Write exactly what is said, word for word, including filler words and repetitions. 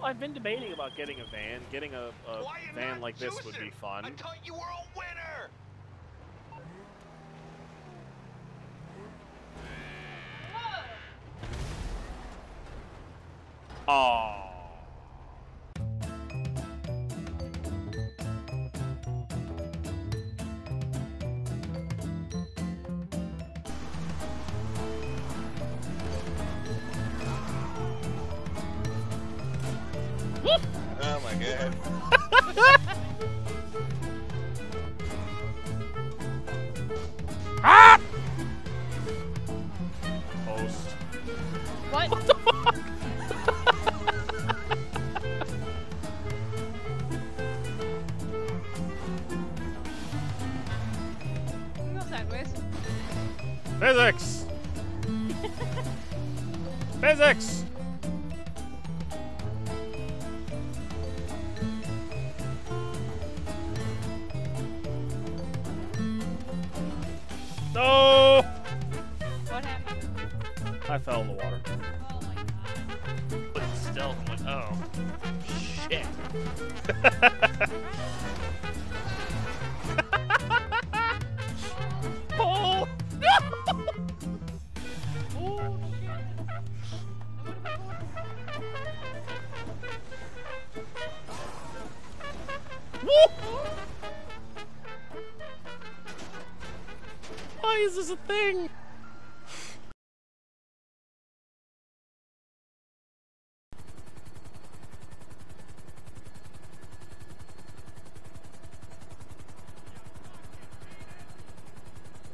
I've been debating about getting a van. Getting a, a van like this would be fun. I thought you were a winner. Oh. Oh my god. Ah! Post. What? What the fuck? Go sideways. Physics! Physics! No! What happened? I fell in the water. Oh my god. But stealth, I'm like, oh, shit.